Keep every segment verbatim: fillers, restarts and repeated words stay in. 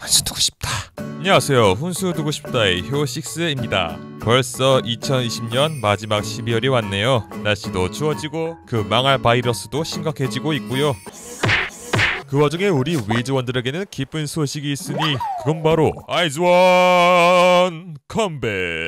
훈수 두고 싶다. 안녕하세요. 훈수 두고 싶다의 효식스입니다. 벌써 이천이십 년 마지막 십이월이 왔네요. 날씨도 추워지고 그 망할 바이러스도 심각해지고 있고요. 그 와중에 우리 위즈원들에게는 기쁜 소식이 있으니 그건 바로 아이즈원 컴백.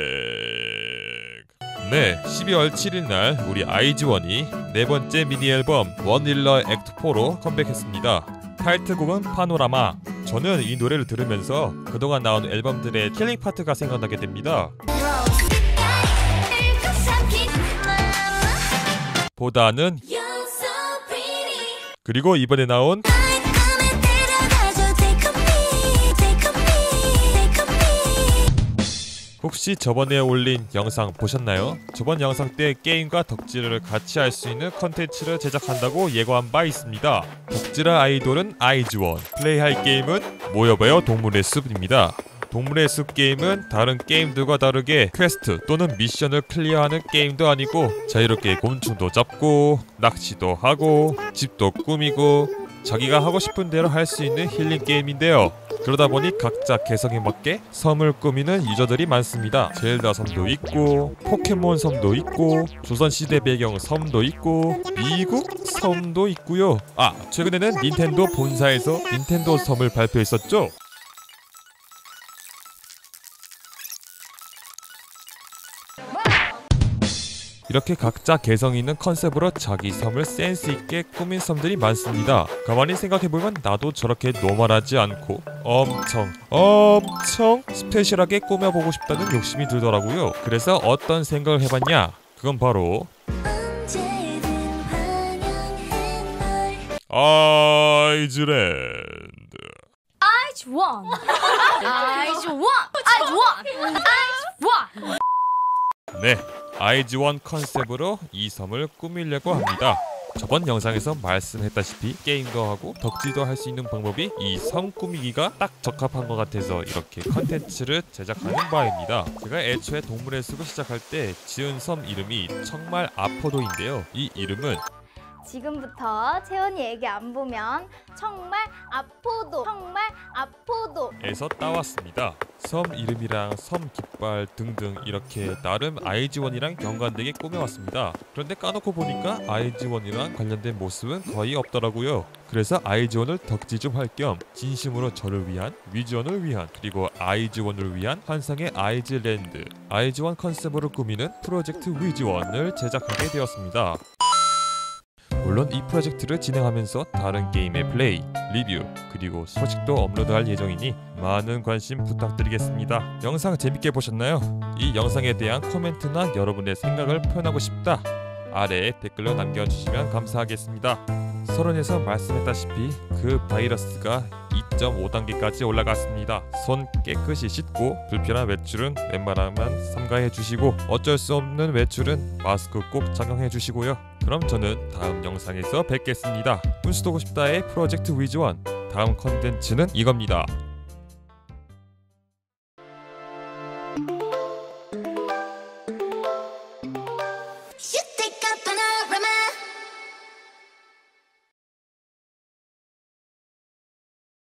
네, 십이월 칠일 날 우리 아이즈원이 네 번째 미니 앨범 원일러 액트 사로 컴백했습니다. 타이틀곡은 파노라마. 저는 이 노래를 들으면서 그동안 나온 앨범들의 킬링 파트가 생각나게 됩니다. 보다는 그리고 이번에 나온 혹시 저번에 올린 영상 보셨나요? 저번 영상 때 게임과 덕질을 같이 할 수 있는 컨텐츠를 제작한다고 예고한 바 있습니다. 덕질할 아이돌은 아이즈원, 플레이할 게임은 모여봐요 동물의 숲입니다. 동물의 숲 게임은 다른 게임들과 다르게 퀘스트 또는 미션을 클리어하는 게임도 아니고 자유롭게 곤충도 잡고 낚시도 하고 집도 꾸미고 자기가 하고 싶은 대로 할 수 있는 힐링 게임인데요. 그러다 보니 각자 개성에 맞게 섬을 꾸미는 유저들이 많습니다. 젤다 섬도 있고 포켓몬 섬도 있고 조선시대 배경 섬도 있고 미국 섬도 있고요. 아, 최근에는 닌텐도 본사에서 닌텐도 섬을 발표했었죠. 이렇게 각자 개성 있는 컨셉으로 자기 섬을 센스 있게 꾸민 섬들이 많습니다. 가만히 생각해보면 나도 저렇게 노멀하지 않고 엄청 엄청 스페셜하게 꾸며보고 싶다는 욕심이 들더라고요. 그래서 어떤 생각을 해봤냐? 그건 바로 아이즈랜드. 아이즈원 아이즈원 아이즈원 아이즈원. 네, 아이즈원 컨셉으로 이 섬을 꾸미려고 합니다. 저번 영상에서 말씀했다시피 게임도 하고 덕질도 할 수 있는 방법이 이 섬 꾸미기가 딱 적합한 것 같아서 이렇게 컨텐츠를 제작하는 바입니다. 제가 애초에 동물의 숲을 시작할 때 지은 섬 이름이 청말 아포도인데요. 이 이름은 지금부터 채원이 애기 안 보면 정말 아포도 정말 아포도 에서 따왔습니다. 섬 이름이랑 섬 깃발 등등 이렇게 나름 아이즈원이랑 연관되게 꾸며왔습니다. 그런데 까놓고 보니까 아이즈원이랑 관련된 모습은 거의 없더라고요. 그래서 아이즈원을 덕질 좀 할 겸 진심으로 저를 위한, 위즈원을 위한, 그리고 아이즈원을 위한 환상의 아이즈랜드, 아이즈원 컨셉으로 꾸미는 프로젝트 위즈원을 제작하게 되었습니다. 물론 이 프로젝트를 진행하면서 다른 게임의 플레이, 리뷰, 그리고 소식도 업로드할 예정이니 많은 관심 부탁드리겠습니다. 영상 재밌게 보셨나요? 이 영상에 대한 코멘트나 여러분의 생각을 표현하고 싶다. 아래에 댓글로 남겨주시면 감사하겠습니다. 서론에서 말씀했다시피 그 바이러스가 이 점 오 단계까지 올라갔습니다. 손 깨끗이 씻고 불편한 외출은 웬만하면 삼가해 주시고 어쩔 수 없는 외출은 마스크 꼭 착용해 주시고요. 그럼 저는 다음 영상에서 뵙겠습니다. 훈수 두고 싶다의 프로젝트 위즈원, 다음 컨텐츠는 이겁니다.